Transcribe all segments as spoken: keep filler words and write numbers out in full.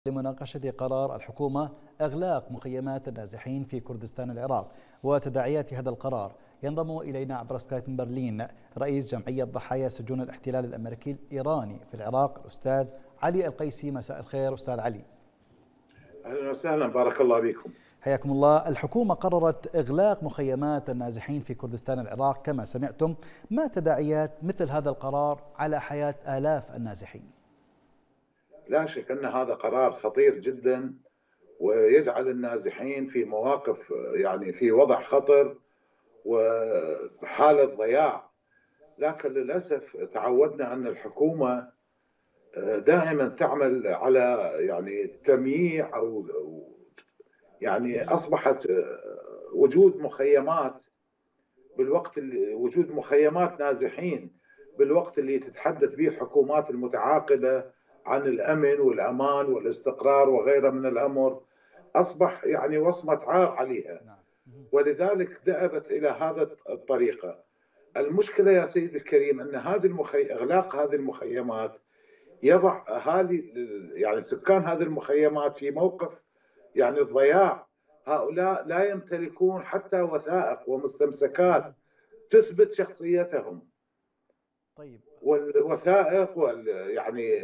لمناقشة قرار الحكومة إغلاق مخيمات النازحين في كردستان العراق وتداعيات هذا القرار. ينضم إلينا عبر سكايب من برلين رئيس جمعية ضحايا سجون الاحتلال الأمريكي الإيراني في العراق الأستاذ علي القيسي. مساء الخير أستاذ علي. أهلا وسهلا، بارك الله بكم. حياكم الله. الحكومة قررت إغلاق مخيمات النازحين في كردستان العراق كما سمعتم، ما تداعيات مثل هذا القرار على حياة آلاف النازحين؟ لا شك أن هذا قرار خطير جدا ويجعل النازحين في مواقف، يعني في وضع خطر وحالة ضياع. لكن للأسف تعودنا أن الحكومة دائما تعمل على يعني تمييع أو يعني أصبحت وجود مخيمات بالوقت اللي وجود مخيمات نازحين بالوقت اللي تتحدث به الحكومات المتعاقبة عن الأمن والأمان والاستقرار وغيره من الأمر، أصبح يعني وصمة عار عليها، ولذلك ذهبت إلى هذا الطريقة. المشكلة يا سيدي الكريم أن هذه المخي... إغلاق هذه المخيمات يضع أهالي يعني سكان هذه المخيمات في موقف يعني الضياع. هؤلاء لا يمتلكون حتى وثائق ومستمسكات تثبت شخصيتهم. طيب، والوثائق وال يعني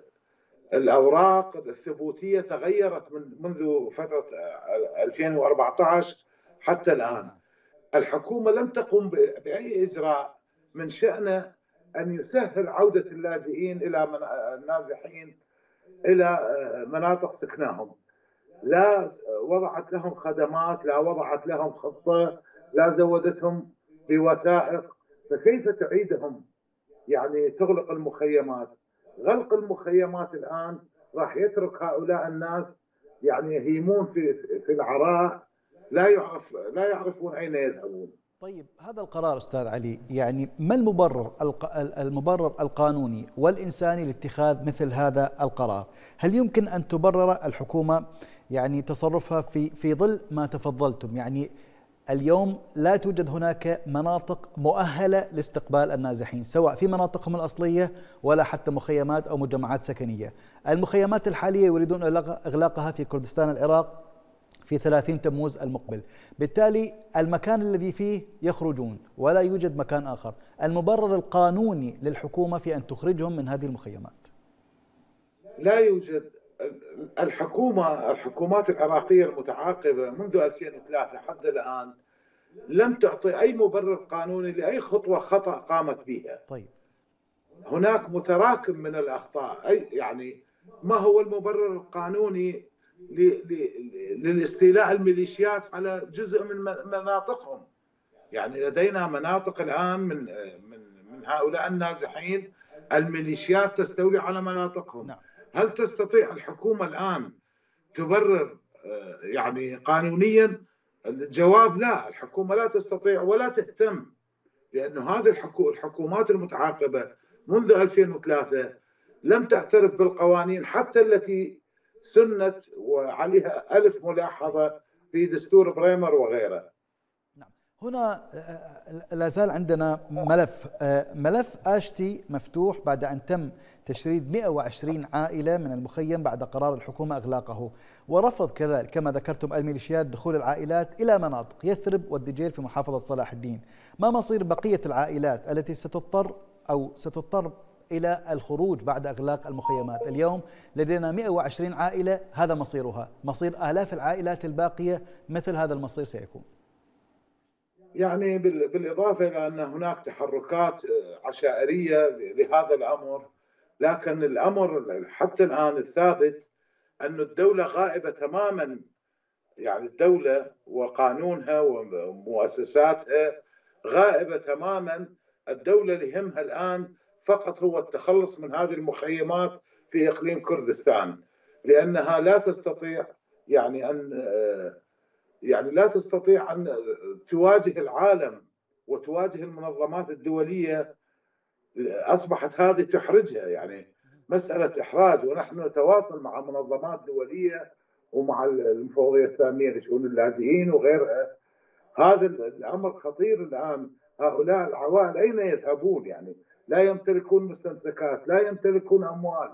الأوراق الثبوتية تغيرت من منذ فترة ألفين وأربعة عشر حتى الآن. الحكومة لم تقم بأي إجراء من شأنه أن يسهل عودة اللاجئين إلى النازحين إلى مناطق سكنهم. لا وضعت لهم خدمات، لا وضعت لهم خطة، لا زودتهم بوثائق، فكيف تعيدهم؟ يعني تغلق المخيمات. غلق المخيمات الآن راح يترك هؤلاء الناس يعني يهيمون في في العراء، لا يعرف لا يعرفون أين يذهبون. طيب، هذا القرار أستاذ علي، يعني ما المبرر المبرر القانوني والإنساني لاتخاذ مثل هذا القرار؟ هل يمكن أن تبرر الحكومة يعني تصرفها في في ظل ما تفضلتم؟ يعني اليوم لا توجد هناك مناطق مؤهلة لاستقبال النازحين سواء في مناطقهم الأصلية ولا حتى مخيمات أو مجمعات سكنية. المخيمات الحالية يريدون إغلاقها في كردستان العراق في ثلاثين تموز المقبل، بالتالي المكان الذي فيه يخرجون ولا يوجد مكان آخر. المبرر القانوني للحكومة في أن تخرجهم من هذه المخيمات؟ لا يوجد. الحكومة الحكومات العراقية المتعاقبة منذ ألفين وثلاثة حتى الآن لم تعطي أي مبرر قانوني لأي خطوة خطأ قامت بها. طيب، هناك متراكم من الأخطاء. أي يعني ما هو المبرر القانوني للاستيلاء الميليشيات على جزء من مناطقهم؟ يعني لدينا مناطق الآن من من من هؤلاء النازحين الميليشيات تستولي على مناطقهم. نعم. هل تستطيع الحكومة الآن تبرر يعني قانونيا؟ الجواب لا، الحكومة لا تستطيع ولا تهتم، لأنه هذه الحكومات المتعاقبة منذ ألفين وثلاثة لم تعترف بالقوانين حتى التي سنت وعليها ألف ملاحظة في دستور بريمر وغيره. نعم. هنا لا زال عندنا ملف ملف آشتي مفتوح بعد أن تم تشريد مئة وعشرين عائلة من المخيم بعد قرار الحكومة إغلاقه، ورفض كذلك كما ذكرتم الميليشيات دخول العائلات إلى مناطق يثرب والدجيل في محافظة صلاح الدين. ما مصير بقية العائلات التي ستضطر أو ستضطر إلى الخروج بعد إغلاق المخيمات؟ اليوم لدينا مئة وعشرين عائلة، هذا مصيرها. مصير آلاف العائلات الباقية مثل هذا المصير سيكون. يعني بالإضافة إلى أن هناك تحركات عشائرية لهذا الأمر، لكن الأمر حتى الآن الثابت أن الدولة غائبة تماما. يعني الدولة وقانونها ومؤسساتها غائبة تماما. الدولة اللي يهمها الآن فقط هو التخلص من هذه المخيمات في إقليم كردستان، لأنها لا تستطيع يعني أن يعني لا تستطيع أن تواجه العالم وتواجه المنظمات الدولية. أصبحت هذه تحرجها، يعني مسألة إحراج، ونحن نتواصل مع منظمات دولية ومع المفوضية السامية لشؤون اللاجئين وغيرها. هذا الأمر خطير الآن. هؤلاء العوائل أين يذهبون؟ يعني لا يمتلكون مستمسكات، لا يمتلكون أموال،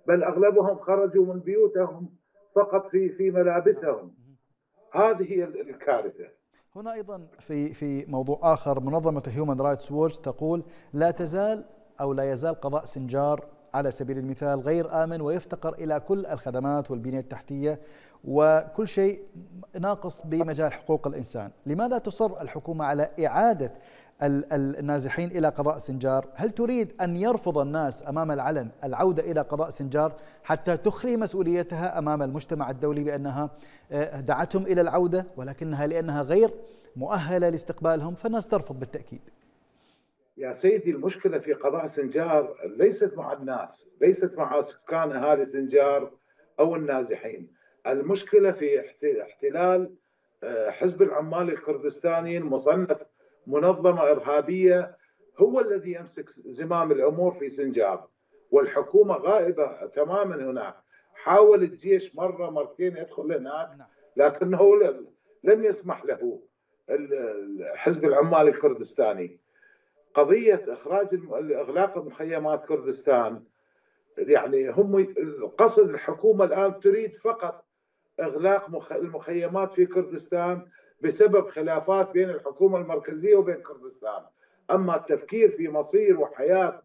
بل أغلبهم خرجوا من بيوتهم فقط في في ملابسهم. هذه هي الكارثة. هنا أيضا في في موضوع آخر، منظمة هيومن رايتس ووتش تقول لا تزال أو لا يزال قضاء سنجار على سبيل المثال غير آمن ويفتقر إلى كل الخدمات والبنية التحتية وكل شيء ناقص بمجال حقوق الإنسان. لماذا تصر الحكومة على إعادة النازحين إلى قضاء سنجار؟ هل تريد أن يرفض الناس أمام العلن العودة إلى قضاء سنجار حتى تخلي مسؤوليتها أمام المجتمع الدولي بأنها دعتهم إلى العودة، ولكنها لأنها غير مؤهلة لاستقبالهم فالناس ترفض بالتأكيد؟ يا سيدي، المشكلة في قضاء سنجار ليست مع الناس، ليست مع سكان أهالي سنجار أو النازحين. المشكلة في احتلال حزب العمال الكردستاني المصنف منظمة إرهابية، هو الذي يمسك زمام الأمور في سنجار، والحكومة غائبة تماما هناك. حاول الجيش مرة مرتين يدخل هناك لكنه لم يسمح له حزب العمال الكردستاني. قضية إخراج إغلاق مخيمات كردستان، يعني هم القصد الحكومة الآن تريد فقط إغلاق المخيمات في كردستان بسبب خلافات بين الحكومة المركزية وبين كردستان. أما التفكير في مصير وحياة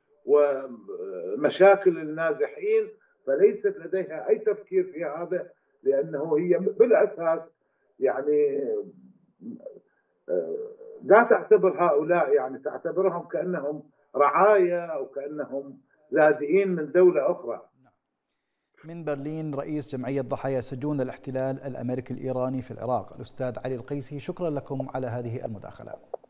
ومشاكل النازحين فليست لديها أي تفكير في هذا، لأنه هي بالأساس يعني لا تعتبر هؤلاء، يعني تعتبرهم كأنهم رعايا أو كأنهم لاجئين من دولة أخرى. من برلين رئيس جمعية ضحايا سجون الاحتلال الأمريكي الإيراني في العراق الأستاذ علي القيسي، شكرا لكم على هذه المداخلة.